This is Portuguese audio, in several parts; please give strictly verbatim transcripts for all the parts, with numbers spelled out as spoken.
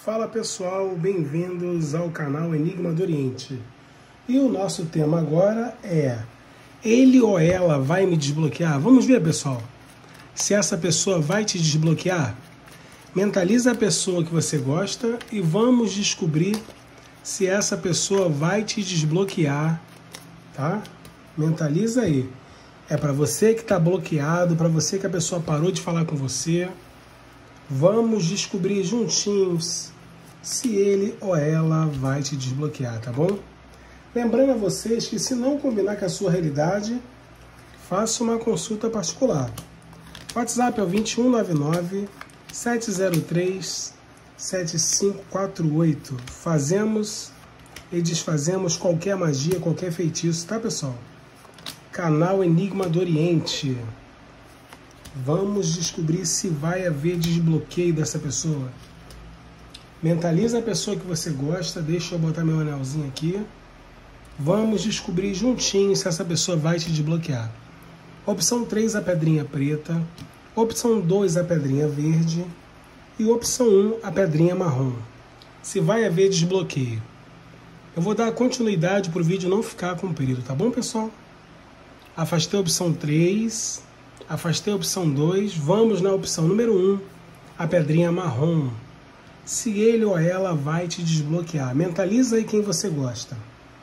Fala pessoal, bem-vindos ao canal Enigma do Oriente. E o nosso tema agora é: ele ou ela vai me desbloquear? Vamos ver, pessoal, se essa pessoa vai te desbloquear. Mentaliza a pessoa que você gosta e vamos descobrir se essa pessoa vai te desbloquear, tá? Mentaliza aí. É para você que está bloqueado, para você que a pessoa parou de falar com você. Vamos descobrir juntinhos se ele ou ela vai te desbloquear, tá bom? Lembrando a vocês que se não combinar com a sua realidade, faça uma consulta particular. O WhatsApp é o dois um nove nove, sete zero três, sete cinco quatro oito. Fazemos e desfazemos qualquer magia, qualquer feitiço, tá, pessoal? Canal Enigma do Oriente. Vamos descobrir se vai haver desbloqueio dessa pessoa. Mentaliza a pessoa que você gosta. Deixa eu botar meu anelzinho aqui. Vamos descobrir juntinho se essa pessoa vai te desbloquear. Opção três, a pedrinha preta. Opção dois, a pedrinha verde. E opção um, a pedrinha marrom. Se vai haver desbloqueio. Eu vou dar continuidade para o vídeo não ficar comprido, tá bom, pessoal? Afastei a opção três. Afastei a opção dois, vamos na opção número um, a pedrinha marrom. Se ele ou ela vai te desbloquear. Mentaliza aí quem você gosta.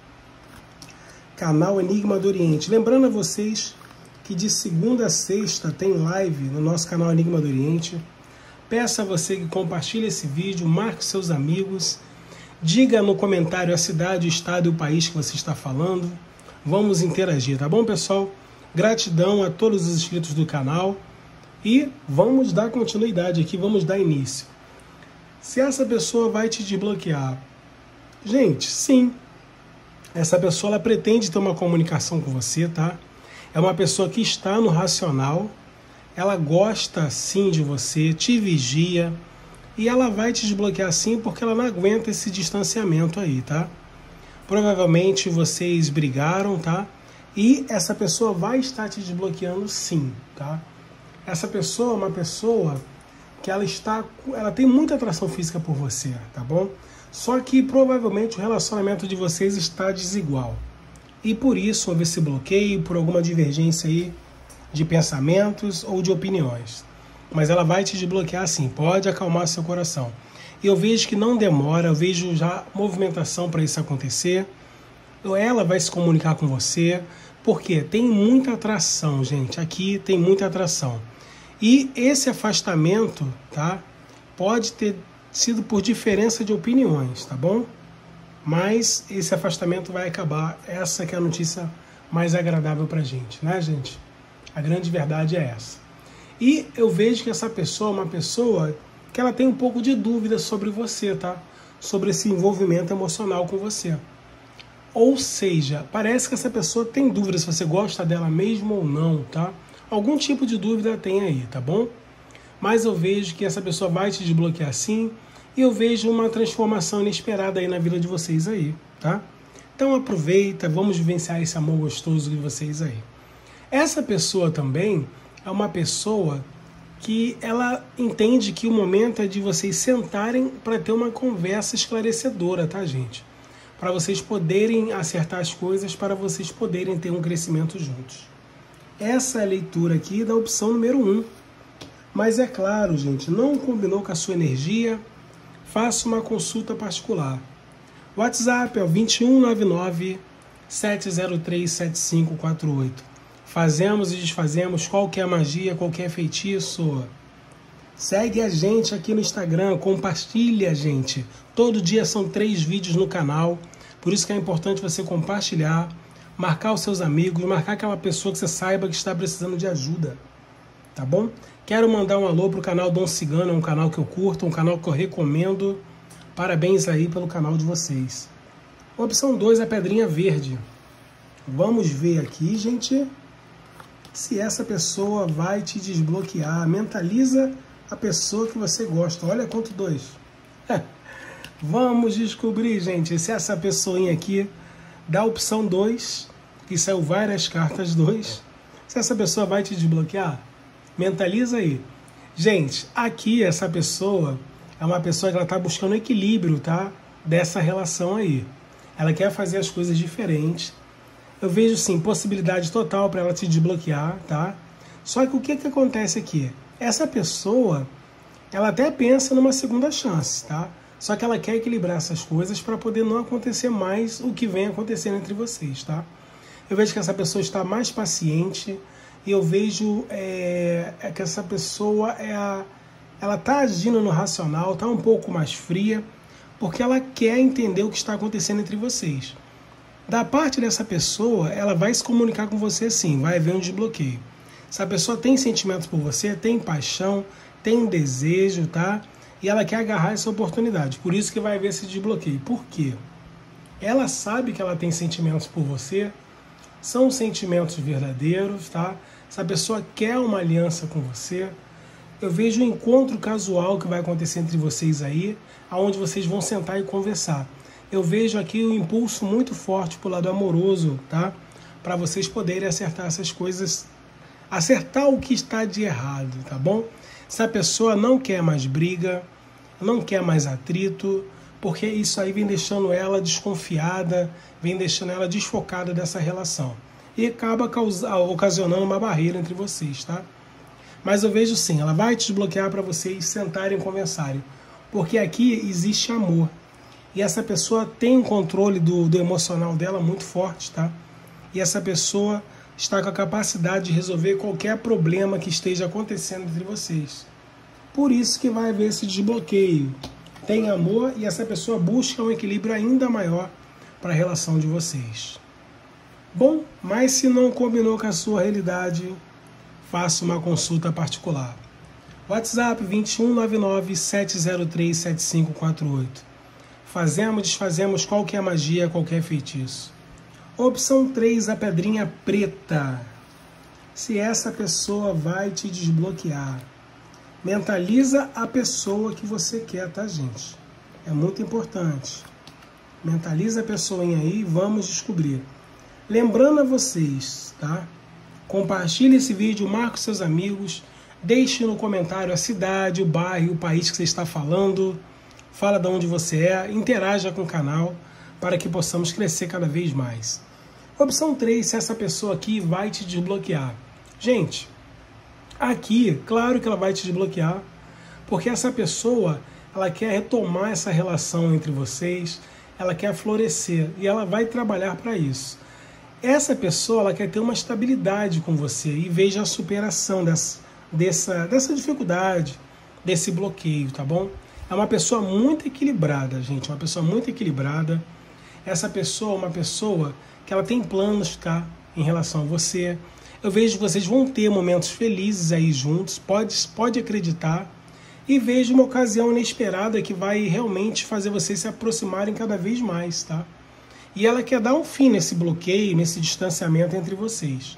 Canal Enigma do Oriente. Lembrando a vocês que de segunda a sexta tem live no nosso canal Enigma do Oriente. Peço a você que compartilhe esse vídeo, marque seus amigos, diga no comentário a cidade, o estado e o país que você está falando. Vamos interagir, tá bom, pessoal? Gratidão a todos os inscritos do canal e vamos dar continuidade aqui, vamos dar início. Se essa pessoa vai te desbloquear, gente, sim, essa pessoa ela pretende ter uma comunicação com você, tá? É uma pessoa que está no racional, ela gosta sim de você, te vigia e ela vai te desbloquear sim porque ela não aguenta esse distanciamento aí, tá? Provavelmente vocês brigaram, tá? E essa pessoa vai estar te desbloqueando sim, tá? Essa pessoa é uma pessoa que ela está, ela tem muita atração física por você, tá bom? Só que provavelmente o relacionamento de vocês está desigual. E por isso houve esse bloqueio, por alguma divergência aí de pensamentos ou de opiniões. Mas ela vai te desbloquear sim, pode acalmar seu coração. E eu vejo que não demora, eu vejo já movimentação para isso acontecer. Ela vai se comunicar com você, porque tem muita atração, gente. Aqui tem muita atração. E esse afastamento, tá? Pode ter sido por diferença de opiniões, tá bom? Mas esse afastamento vai acabar. Essa que é a notícia mais agradável pra gente, né, gente? A grande verdade é essa. E eu vejo que essa pessoa é uma pessoa que ela tem um pouco de dúvida sobre você, tá? Sobre esse envolvimento emocional com você. Ou seja, parece que essa pessoa tem dúvida se você gosta dela mesmo ou não, tá? Algum tipo de dúvida tem aí, tá bom? Mas eu vejo que essa pessoa vai te desbloquear sim, e eu vejo uma transformação inesperada aí na vida de vocês aí, tá? Então aproveita, vamos vivenciar esse amor gostoso de vocês aí. Essa pessoa também é uma pessoa que ela entende que o momento é de vocês sentarem para ter uma conversa esclarecedora, tá, gente? Para vocês poderem acertar as coisas, para vocês poderem ter um crescimento juntos. Essa é a leitura aqui da opção número um. Mas é claro, gente, não combinou com a sua energia, faça uma consulta particular. O WhatsApp é o dois um nove nove, sete zero três, sete cinco quatro oito. Fazemos e desfazemos qualquer magia, qualquer feitiço. Segue a gente aqui no Instagram, compartilha, gente. Todo dia são três vídeos no canal, por isso que é importante você compartilhar, marcar os seus amigos, marcar aquela pessoa que você saiba que está precisando de ajuda, tá bom? Quero mandar um alô pro canal Dom Cigano, é um canal que eu curto, um canal que eu recomendo. Parabéns aí pelo canal de vocês. Opção dois, a pedrinha verde. Vamos ver aqui, gente, se essa pessoa vai te desbloquear. Mentaliza a pessoa que você gosta. Olha quanto dois. Vamos descobrir, gente, se essa pessoinha aqui da opção dois, que saiu várias cartas dois, se essa pessoa vai te desbloquear. Mentaliza aí. Gente, aqui essa pessoa é uma pessoa que ela está buscando equilíbrio, tá? Dessa relação aí. Ela quer fazer as coisas diferentes. Eu vejo, sim, possibilidade total para ela te desbloquear, tá? Só que o que que acontece aqui? Essa pessoa, ela até pensa numa segunda chance, tá? Só que ela quer equilibrar essas coisas para poder não acontecer mais o que vem acontecendo entre vocês, tá? Eu vejo que essa pessoa está mais paciente e eu vejo é, é que essa pessoa é a, ela está agindo no racional, está um pouco mais fria, porque ela quer entender o que está acontecendo entre vocês. Da parte dessa pessoa, ela vai se comunicar com você sim, vai haver um desbloqueio. Essa pessoa tem sentimentos por você, tem paixão, tem desejo, tá? E ela quer agarrar essa oportunidade. Por isso que vai haver esse desbloqueio. Por quê? Ela sabe que ela tem sentimentos por você, são sentimentos verdadeiros, tá? Essa pessoa quer uma aliança com você. Eu vejo um encontro casual que vai acontecer entre vocês aí, aonde vocês vão sentar e conversar. Eu vejo aqui um impulso muito forte pro lado amoroso, tá? Para vocês poderem acertar essas coisas, acertar o que está de errado, tá bom? Essa pessoa não quer mais briga, não quer mais atrito, porque isso aí vem deixando ela desconfiada, vem deixando ela desfocada dessa relação. E acaba causa, ocasionando uma barreira entre vocês, tá? Mas eu vejo sim, ela vai te desbloquear para vocês sentarem e conversarem. Porque aqui existe amor. E essa pessoa tem um controle do, do emocional dela muito forte, tá? E essa pessoa está com a capacidade de resolver qualquer problema que esteja acontecendo entre vocês. Por isso que vai haver esse desbloqueio. Tem amor e essa pessoa busca um equilíbrio ainda maior para a relação de vocês. Bom, mas se não combinou com a sua realidade, faça uma consulta particular. WhatsApp vinte e um, noventa e nove, sete zero três, sete cinco quatro oito. Fazemos, desfazemos qualquer magia, qualquer feitiço. Opção três, a pedrinha preta. Se essa pessoa vai te desbloquear. Mentaliza a pessoa que você quer, tá, gente? É muito importante. Mentaliza a pessoinha aí e vamos descobrir. Lembrando a vocês, tá? Compartilhe esse vídeo, marque seus amigos, deixe no comentário a cidade, o bairro, o país que você está falando, fala de onde você é, interaja com o canal para que possamos crescer cada vez mais. Opção três, se essa pessoa aqui vai te desbloquear. Gente, aqui, claro que ela vai te desbloquear, porque essa pessoa, ela quer retomar essa relação entre vocês, ela quer florescer e ela vai trabalhar para isso. Essa pessoa, ela quer ter uma estabilidade com você e veja a superação dessa, dessa, dessa dificuldade, desse bloqueio, tá bom? É uma pessoa muito equilibrada, gente, uma pessoa muito equilibrada. Essa pessoa é uma pessoa que ela tem planos, tá, em relação a você. Eu vejo que vocês vão ter momentos felizes aí juntos, pode, pode acreditar. E vejo uma ocasião inesperada que vai realmente fazer vocês se aproximarem cada vez mais, tá? E ela quer dar um fim nesse bloqueio, nesse distanciamento entre vocês.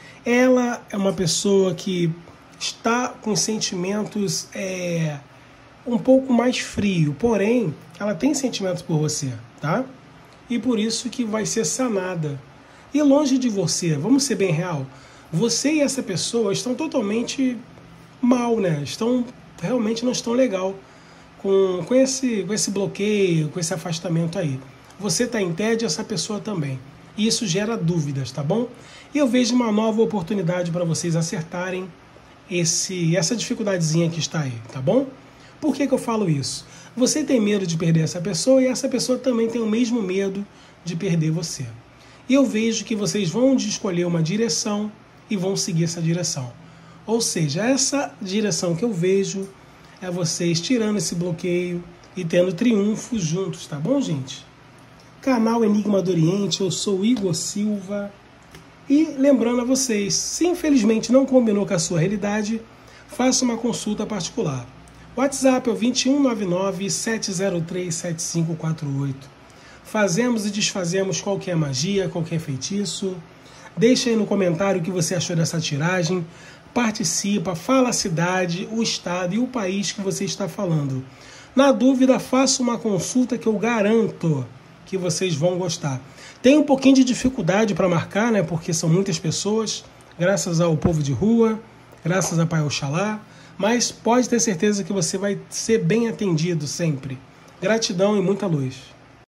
Ela é uma pessoa que está com sentimentos é, um pouco mais frio, porém, ela tem sentimentos por você, tá? E por isso que vai ser sanada. E longe de você, vamos ser bem real, você e essa pessoa estão totalmente mal, né? Estão, realmente não estão legal com, com, esse, com esse bloqueio, com esse afastamento aí. Você está em tédio, essa pessoa também. E isso gera dúvidas, tá bom? E eu vejo uma nova oportunidade para vocês acertarem esse, essa dificuldadezinha que está aí, tá bom? Por que que eu falo isso? Você tem medo de perder essa pessoa e essa pessoa também tem o mesmo medo de perder você. E eu vejo que vocês vão escolher uma direção e vão seguir essa direção. Ou seja, essa direção que eu vejo é vocês tirando esse bloqueio e tendo triunfos juntos, tá bom, gente? Canal Enigma do Oriente, eu sou Igor Silva. E lembrando a vocês, se infelizmente não combinou com a sua realidade, faça uma consulta particular. WhatsApp é o vinte e um, noventa e nove, sete zero três, sete cinco quatro oito. Fazemos e desfazemos qualquer magia, qualquer feitiço. Deixa aí no comentário o que você achou dessa tiragem. Participa, fala a cidade, o estado e o país que você está falando. Na dúvida, faça uma consulta que eu garanto que vocês vão gostar. Tem um pouquinho de dificuldade para marcar, né? Porque são muitas pessoas, graças ao povo de rua, graças a Pai Oxalá. mas pode ter certeza que você vai ser bem atendido sempre. Gratidão e muita luz.